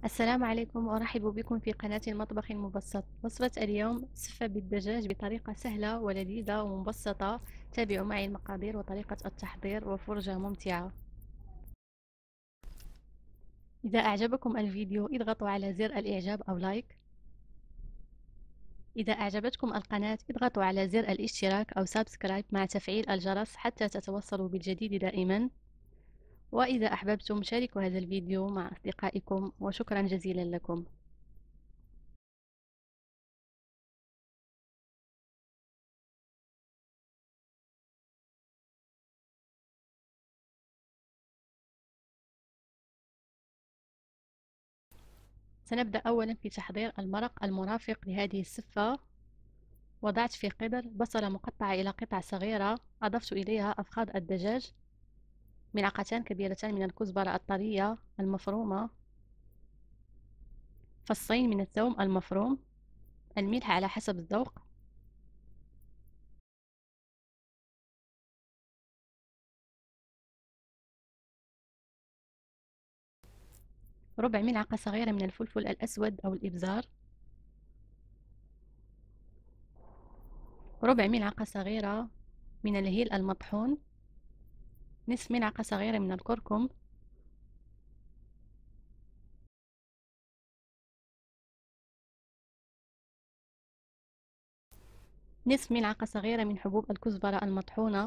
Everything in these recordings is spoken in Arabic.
السلام عليكم وأرحب بكم في قناة المطبخ المبسط. وصفة اليوم سفة بالدجاج بطريقة سهلة ولذيذة ومبسطة. تابعوا معي المقادير وطريقة التحضير وفرجة ممتعة. إذا أعجبكم الفيديو اضغطوا على زر الإعجاب أو لايك. إذا أعجبتكم القناة اضغطوا على زر الاشتراك أو سبسكرايب مع تفعيل الجرس حتى تتوصلوا بالجديد دائما. وإذا أحببتم شاركوا هذا الفيديو مع أصدقائكم، وشكرا جزيلا لكم. سنبدأ أولا في تحضير المرق المرافق لهذه السفة. وضعت في قدر بصلة مقطعة إلى قطع صغيرة، أضفت إليها أفخاذ الدجاج، ملعقتان كبيرتان من الكزبرة الطرية المفرومة، فصين من الثوم المفروم، الملح على حسب الذوق، ربع ملعقة صغيرة من الفلفل الأسود أو الإبزار، ربع ملعقة صغيرة من الهيل المطحون، نصف ملعقة صغيرة من الكركم، نصف ملعقة صغيرة من حبوب الكزبرة المطحونة،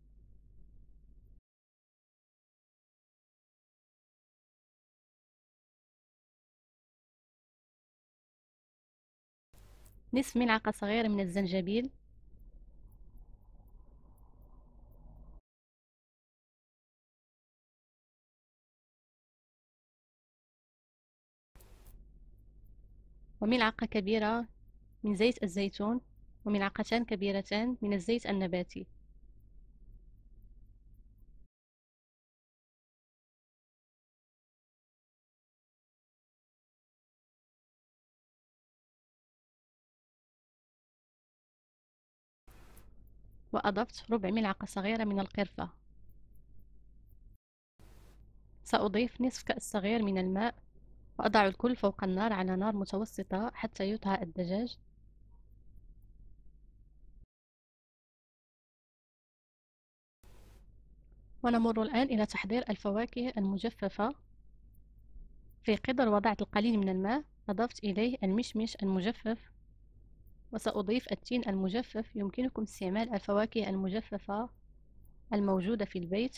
نصف ملعقة صغيرة من الزنجبيل، وملعقة كبيرة من زيت الزيتون، وملعقتان كبيرتان من الزيت النباتي. وأضفت ربع ملعقة صغيرة من القرفة. سأضيف نصف كأس صغير من الماء، وأضع الكل فوق النار على نار متوسطة حتى يطهى الدجاج. ونمر الآن إلى تحضير الفواكه المجففة. في قدر وضعت القليل من الماء، أضفت إليه المشمش المجفف، وسأضيف التين المجفف. يمكنكم استعمال الفواكه المجففة الموجودة في البيت.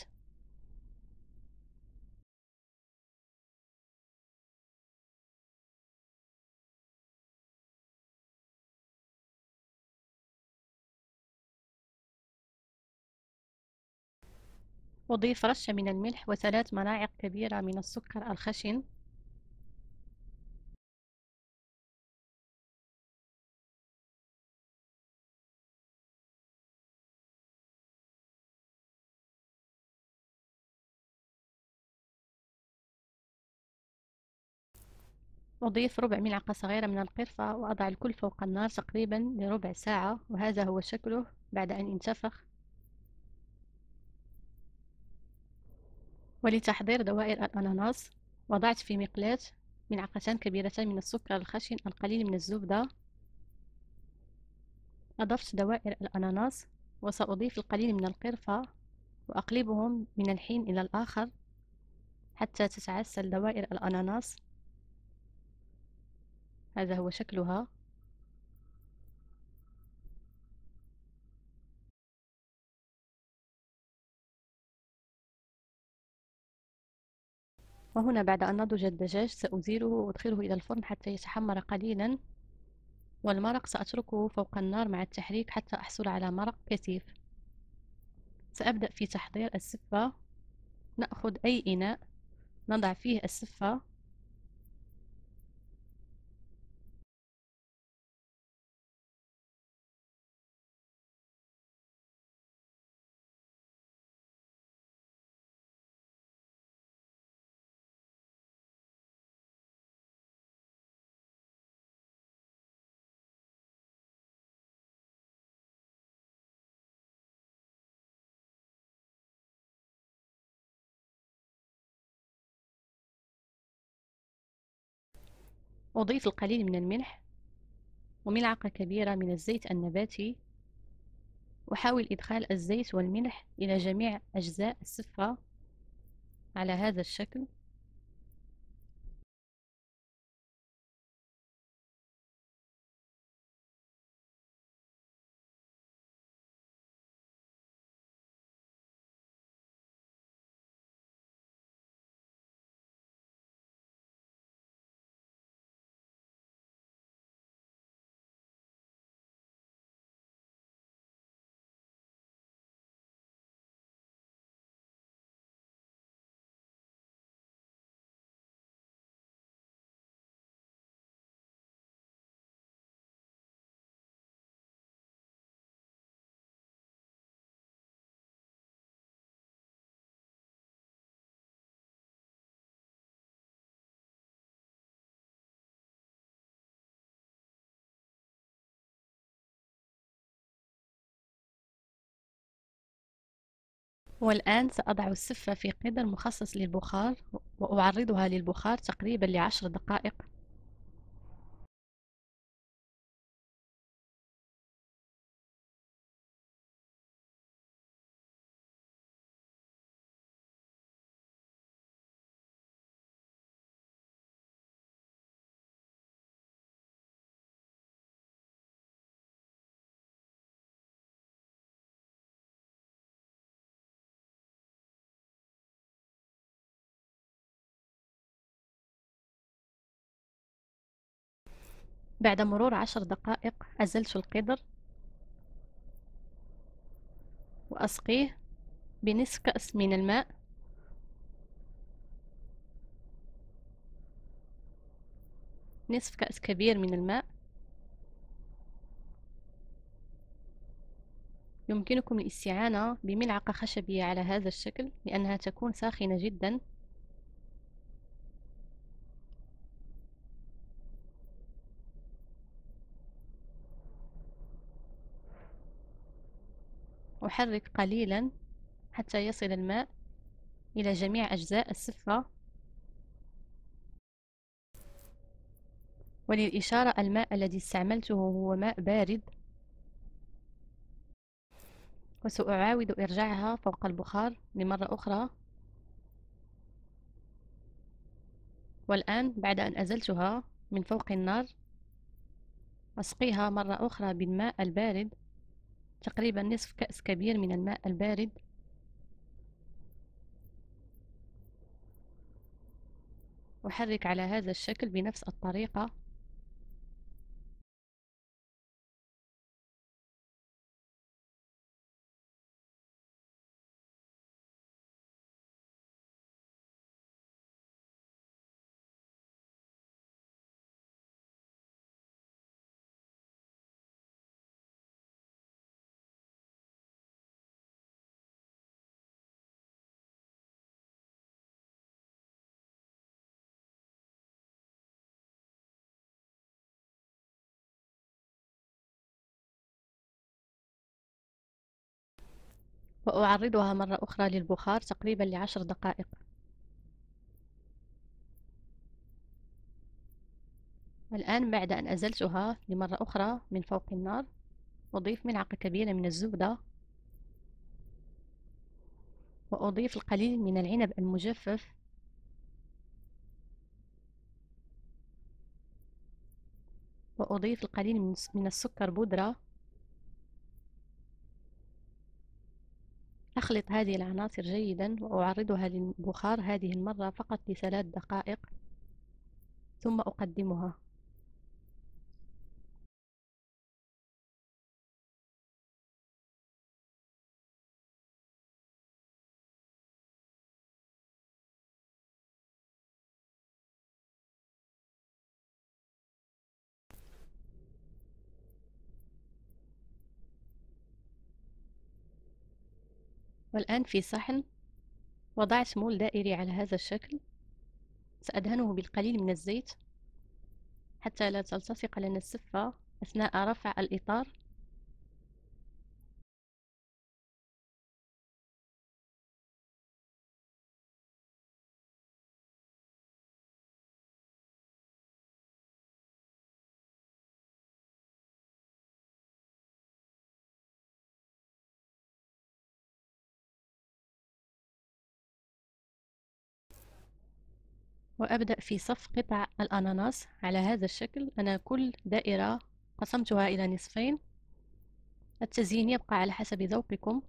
أضيف رشة من الملح وثلاث ملاعق كبيرة من السكر الخشن. أضيف ربع ملعقة صغيرة من القرفة، وأضع الكل فوق النار تقريبا لربع ساعة، وهذا هو شكله بعد أن انتفخ. ولتحضير دوائر الأناناس، وضعت في مقلاة ملعقتان كبيرتان من السكر الخشن، القليل من الزبدة. أضفت دوائر الأناناس، وسأضيف القليل من القرفة، وأقلبهم من الحين إلى الآخر حتى تتعسل دوائر الأناناس. هذا هو شكلها. وهنا بعد أن نضج الدجاج سأزيله وأدخله إلى الفرن حتى يتحمر قليلا. والمرق سأتركه فوق النار مع التحريك حتى أحصل على مرق كثيف. سأبدأ في تحضير السفة. نأخذ أي إناء نضع فيه السفة، أضيف القليل من الملح وملعقة كبيرة من الزيت النباتي. وحاول إدخال الزيت والملح إلى جميع أجزاء السفة على هذا الشكل. والآن سأضع السفة في قدر مخصص للبخار وأعرضها للبخار تقريبا ل10 دقائق. بعد مرور 10 دقائق أزلت القدر وأسقيه بنصف كأس من الماء. نصف كأس كبير من الماء. يمكنكم الاستعانة بملعقة خشبية على هذا الشكل لأنها تكون ساخنة جدا. أحرك قليلا حتى يصل الماء إلى جميع أجزاء السفة. وللإشارة الماء الذي استعملته هو ماء بارد، وسأعاود إرجاعها فوق البخار لمرة أخرى. والآن بعد أن أزلتها من فوق النار أسقيها مرة أخرى بالماء البارد، تقريبا نصف كأس كبير من الماء البارد. أحرك على هذا الشكل بنفس الطريقة. وأعرضها مرة أخرى للبخار تقريبا ل10 دقائق. الآن بعد أن أزلتها لمرة أخرى من فوق النار أضيف ملعقة كبيرة من الزبدة، وأضيف القليل من العنب المجفف، وأضيف القليل من السكر بودرة. أخلط هذه العناصر جيدا وأعرضها للبخار هذه المرة فقط ل3 دقائق ثم أقدمها. والآن في صحن وضعت مول دائري على هذا الشكل. سأدهنه بالقليل من الزيت حتى لا تلتصق لنا السفة أثناء رفع الإطار. وأبدأ في صف قطع الأناناس على هذا الشكل. أنا كل دائرة قسمتها إلى نصفين. التزيين يبقى على حسب ذوقكم.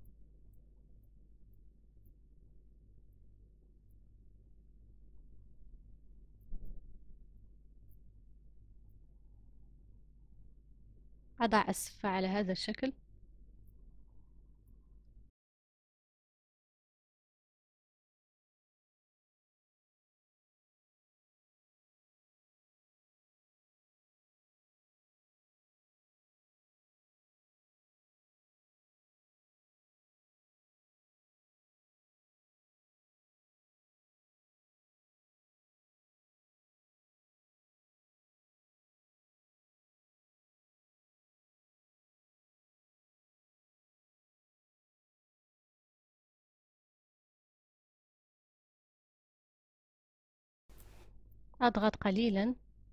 أضع السفة على هذا الشكل. أضغط قليلا.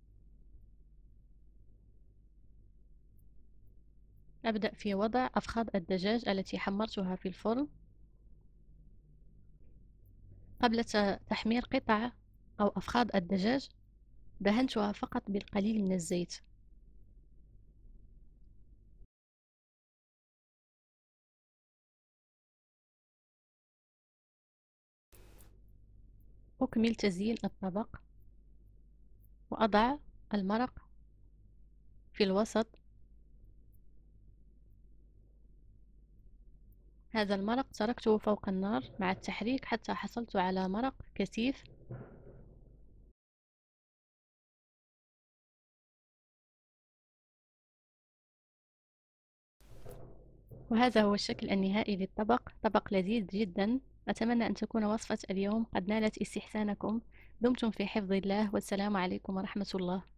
أبدأ في وضع أفخاذ الدجاج التي حمرتها في الفرن. قبل تحمير قطع أو أفخاذ الدجاج دهنتها فقط بالقليل من الزيت. أكمل تزيين الطبق وأضع المرق في الوسط. هذا المرق تركته فوق النار مع التحريك حتى حصلت على مرق كثيف. وهذا هو الشكل النهائي للطبق، طبق لذيذ جدا. أتمنى أن تكون وصفة اليوم قد نالت استحسانكم. دمتم في حفظ الله، والسلام عليكم ورحمة الله.